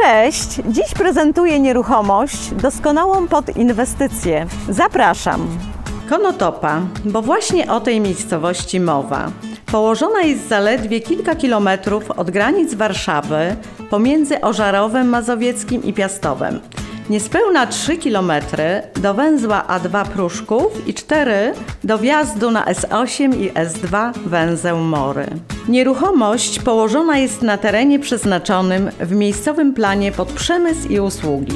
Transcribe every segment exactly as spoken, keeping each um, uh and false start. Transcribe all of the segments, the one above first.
Cześć! Dziś prezentuję nieruchomość doskonałą pod inwestycje. Zapraszam! Konotopa, bo właśnie o tej miejscowości mowa. Położona jest zaledwie kilka kilometrów od granic Warszawy, pomiędzy Ożarowem Mazowieckim i Piastowem. Niespełna trzy kilometry do węzła A dwa Pruszków i cztery do wjazdu na S osiem i S dwa węzeł Mory. Nieruchomość położona jest na terenie przeznaczonym w miejscowym planie pod przemysł i usługi.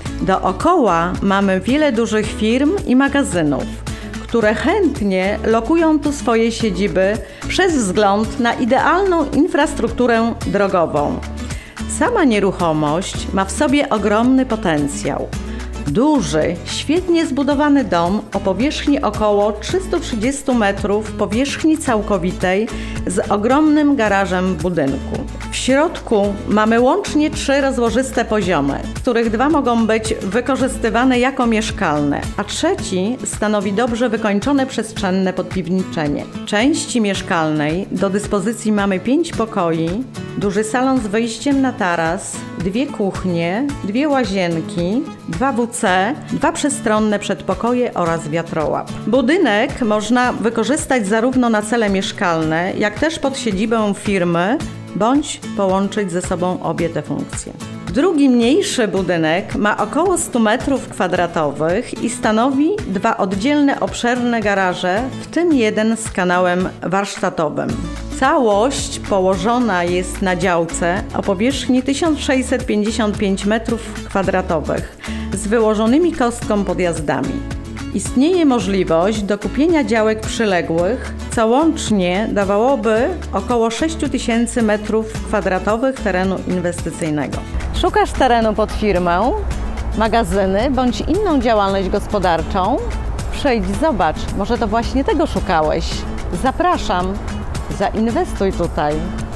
Dookoła mamy wiele dużych firm i magazynów, które chętnie lokują tu swoje siedziby przez wzgląd na idealną infrastrukturę drogową. Sama nieruchomość ma w sobie ogromny potencjał. Duży, świetnie zbudowany dom o powierzchni około trzystu trzydziestu metrów powierzchni całkowitej z ogromnym garażem w budynku. W środku mamy łącznie trzy rozłożyste poziomy, z których dwa mogą być wykorzystywane jako mieszkalne, a trzeci stanowi dobrze wykończone przestrzenne podpiwniczenie. W części mieszkalnej do dyspozycji mamy pięć pokoi, duży salon z wyjściem na taras, dwie kuchnie, dwie łazienki, dwa W C, dwa przestronne przedpokoje oraz wiatrołap. Budynek można wykorzystać zarówno na cele mieszkalne, jak też pod siedzibę firmy, bądź połączyć ze sobą obie te funkcje. Drugi mniejszy budynek ma około stu metrów kwadratowych i stanowi dwa oddzielne obszerne garaże, w tym jeden z kanałem warsztatowym. Całość położona jest na działce o powierzchni tysiąc sześćset pięćdziesiąt pięć metrów kwadratowych z wyłożonymi kostką podjazdami. Istnieje możliwość dokupienia działek przyległych, co łącznie dawałoby około sześć tysięcy metrów kwadratowych terenu inwestycyjnego. Szukasz terenu pod firmę, magazyny bądź inną działalność gospodarczą? Przyjdź, zobacz, może to właśnie tego szukałeś. Zapraszam, zainwestuj tutaj.